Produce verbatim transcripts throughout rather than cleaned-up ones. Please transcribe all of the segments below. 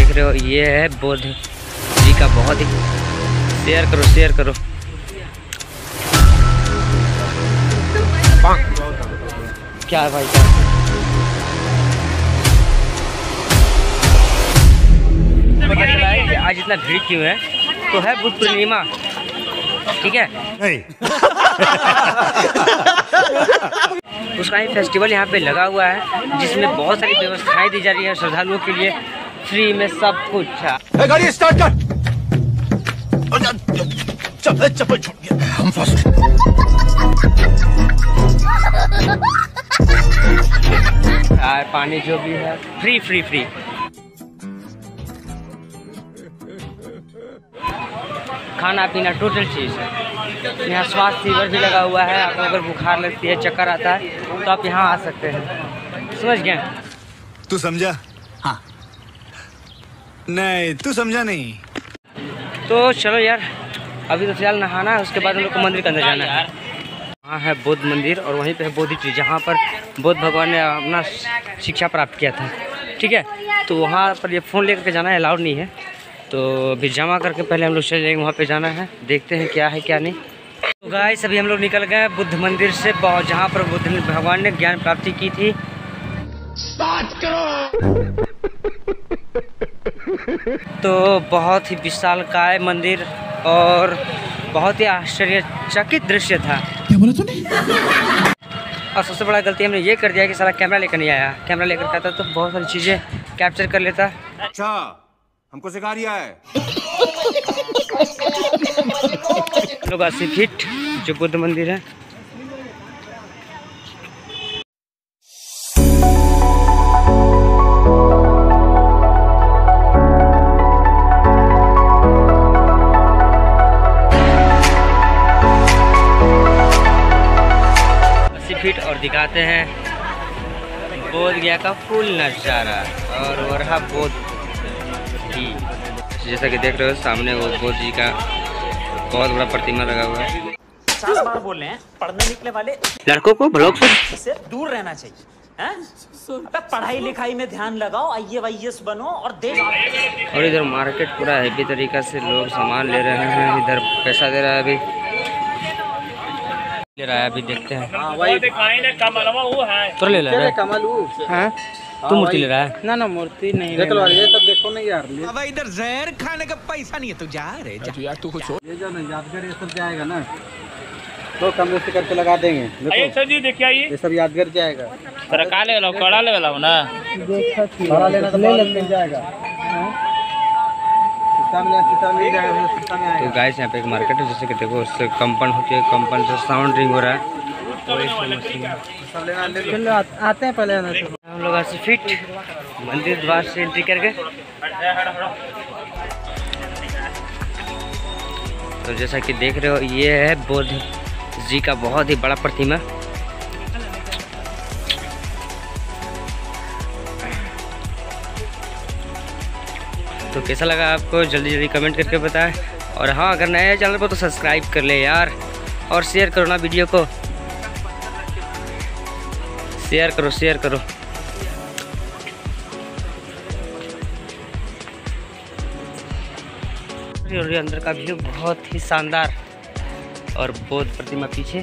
देख रहे हो ये है बुद्ध जी का बहुत ही, शेयर करो शेयर करो। क्या है भाई क्या पता चला है कि आज इतना भीड़ क्यों है, तो है बुद्ध पूर्णिमा, ठीक है। उसका ही फेस्टिवल यहाँ पे लगा हुआ है जिसमें बहुत सारी व्यवस्थाएं दी जा रही है श्रद्धालुओं के लिए, फ्री में सब कुछ है। गाड़ी स्टार्ट कर। चप्पल चप्पल छूट गया, हम फर्स्ट। पानी जो भी है फ्री फ्री फ्री। खाना पीना टोटल चीज़ है। यहाँ स्वास्थ्य शिविर भी लगा हुआ है। आपको अगर बुखार लगती है, चक्कर आता है, तो आप यहाँ आ सकते हैं। समझ गए? तू समझा? हाँ। नहीं तू समझा नहीं। तो चलो यार, अभी तो फिलहाल नहाना है, उसके बाद हम लोग को मंदिर के अंदर जाना है। वहाँ है बुद्ध मंदिर और वहीं पे है बोधि ट्री, जहाँ पर बुद्ध भगवान ने अपना शिक्षा प्राप्त किया था, ठीक है। तो वहाँ पर ये फ़ोन लेकर के जाना है, अलाउड नहीं है। तो अभी जमा करके पहले हम लोग चले जाएंगे, वहाँ पे जाना है, देखते हैं क्या है क्या नहीं। तो गाइस अभी हम लोग निकल गए बुद्ध मंदिर से, जहाँ पर बुद्ध भगवान ने ज्ञान प्राप्ति की थी। तो बहुत ही विशालकाय मंदिर और बहुत ही आश्चर्यचकित दृश्य था। क्या बोला तूने? और सबसे बड़ा गलती हमने ये कर दिया कि सारा कैमरा लेकर नहीं आया। कैमरा लेकर आता तो बहुत सारी चीज़ें कैप्चर कर लेता। अच्छा हमको सिखा रिया है। लोग अस्सी फीट जो बुद्ध मंदिर है। अस्सी फीट और दिखाते हैं बोध गया का फुल नज़ारा और वो रहा बोध। जैसा कि देख रहे हो सामने वो बुद्ध जी का बहुत बड़ा प्रतिमा लगा हुआ है। पचास बार बोल रहे हैं पढ़ने निकले वाले लड़कों को ब्लॉग से दूर रहना चाहिए, हैं? अब पढ़ाई लिखाई में ध्यान लगाओ, आई ए वाई एस बनो और देश। और इधर मार्केट पूरा हैवी तरीका से लोग सामान ले रहे हैं। इधर पैसा दे रहा है, अभी ले रहा है, अभी देखते हैं। तो ले रहा है, तू मूर्ति ले रहा है? ना ना मूर्ति नहीं ले लो, ये सब देखो ना यार। अब इधर जहर खाने का पैसा नहीं है, तू जा रे जा यार, तू कुछ ये जो ना यादगार ये सब जाएगा ना, तो कम से करके लगा देंगे। देखो सर जी देखिए ये सब यादगार जाएगा। तेरा का ले लो, कड़ा ले लो ना, देख सकती है लेना तो ले ले जाएगा। तो गाइस यहाँ पे एक मार्केट है, जैसे कि देखो उससे कंपन होती है, कंपन से साउंड रिंग हो रहा है। चलो आते हैं पहले हम लोग अस्सी फीट मंदिर द्वार से एंट्री करके। तो जैसा कि देख रहे हो ये है बुद्ध जी का बहुत ही बड़ा प्रतिमा। तो कैसा लगा आपको, जल्दी जल्दी कमेंट करके बताएं। और हाँ, अगर नए चैनल पर तो सब्सक्राइब कर ले यार, और शेयर करो ना वीडियो को, शेयर करो शेयर करो। और अंदर का व्यू बहुत ही शानदार, और बुद्ध प्रतिमा पीछे।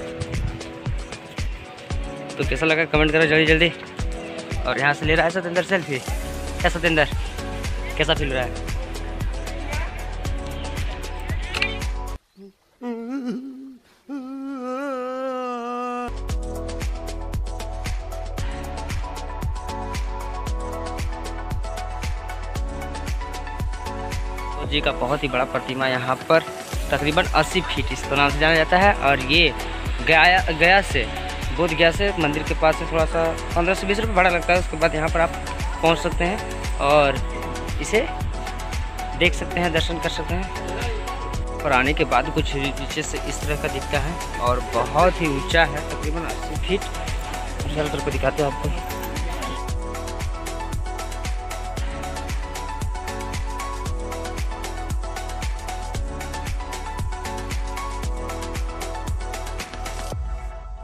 तो कैसा लगा कमेंट करो जल्दी जल्दी। और यहाँ से ले रहा है सतेंद्र सेल्फी। क्या सतेंद्र, कैसा फील रहा है? जी का बहुत ही बड़ा प्रतिमा यहाँ पर तकरीबन अस्सी फीट इस नाम से जाना जाता है। और ये गया गया से बोध गया से मंदिर के पास से थोड़ा सा पंद्रह से बीस रुपये भाड़ा लगता है। उसके बाद यहाँ पर आप पहुँच सकते हैं और इसे देख सकते हैं, दर्शन कर सकते हैं। और आने के बाद कुछ नीचे से इस तरह का दिखता है और बहुत ही ऊंचा है, तकरीबन अस्सी फीट। चारों तरफ को दिखाते हैं आपको।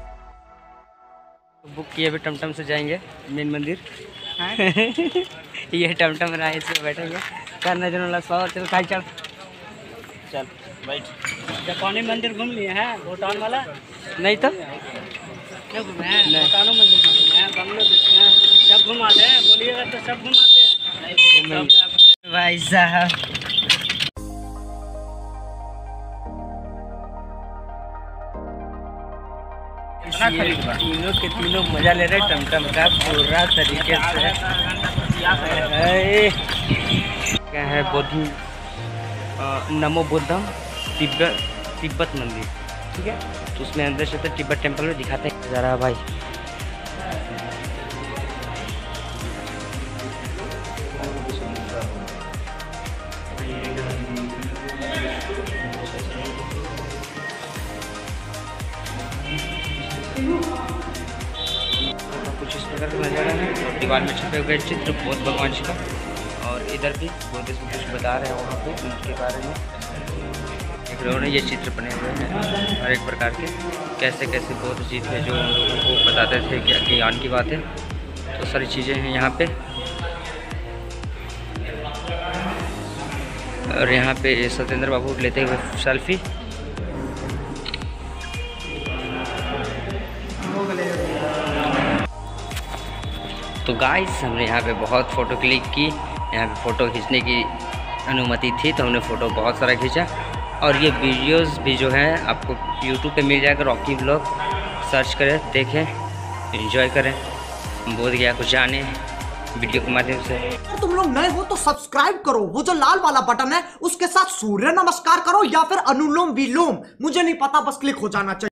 बुक किए, अभी टमटम से जाएंगे मेन मंदिर। ये टमटम रहा है, इसमें बैठेंगे करना जो सौ। चल खाई चल चल बैठ। जापानी मंदिर घूम लिए हैं भूटान वाला? नहीं तो क्या घूमे हैं? भूटानो मंदिर घूमे हैं, बांग्लादेश में सब घुमाते हैं, बोलिएगा तो सब घुमाते हैं भाई साहब। तीनों के तीनों मजा ले रहे टमटम का पूरा तरीके से। क्या है बोधि नमो बुद्धम तिब्बत तिब्बत मंदिर, ठीक है। तो उसमें अंदर से तो तिब्बत टेम्पल में दिखाते हैं ज़रा भाई। कुछ इस प्रकार का नज़ारा है। दीवार में छपे हुए चित्र बौद्ध भगवान जी का, और इधर भी बौद्ध में कुछ बता रहे हैं वहाँ पे उनके बारे में। देख रहे हो ना, ये चित्र बने हुए हैं हर एक प्रकार के, कैसे कैसे बौद्ध जी थे जो उन लोगों को बताते थे क्या ज्ञान की बातें। तो सारी चीज़ें हैं यहाँ पे। और यहाँ पे सत्येंद्र बाबू लेते हुए सेल्फी। तो गाइस हमने यहाँ पे बहुत फ़ोटो क्लिक की, यहाँ पे फ़ोटो खींचने की अनुमति थी तो हमने फ़ोटो बहुत सारा खींचा। और ये वीडियोस भी जो है आपको यूट्यूब पे मिल जाएगा, रॉकी व्लॉग सर्च करें, देखें, एंजॉय करें, बोध गया कुछ जाने वीडियो के माध्यम से। अगर तुम लोग नए हो तो सब्सक्राइब करो, वो जो लाल वाला बटन है उसके साथ सूर्य नमस्कार करो या फिर अनुलोम विलोम, मुझे नहीं पता, बस क्लिक हो जाना चाहिए।